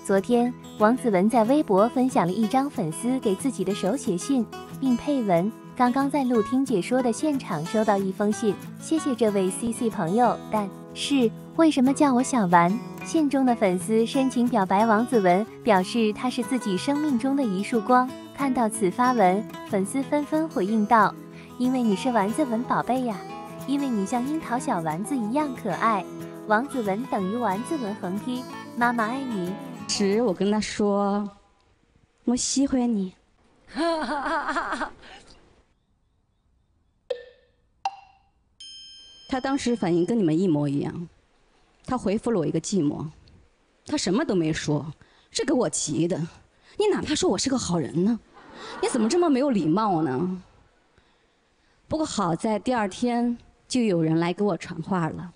昨天，王子文在微博分享了一张粉丝给自己的手写信，并配文：刚刚在录听解说的现场收到一封信，谢谢这位 CC 朋友，但是为什么叫我小丸？信中的粉丝深情表白王子文，表示他是自己生命中的一束光。看到此发文，粉丝纷纷回应道：因为你是丸子文宝贝呀，因为你像樱桃小丸子一样可爱。王子文等于丸子文横批，妈妈爱你。 时我跟他说，我喜欢你。他当时反应跟你们一模一样，他回复了我一个寂寞，他什么都没说，这给我急的。你哪怕说我是个好人呢，你怎么这么没有礼貌呢？不过好在第二天就有人来给我传话了，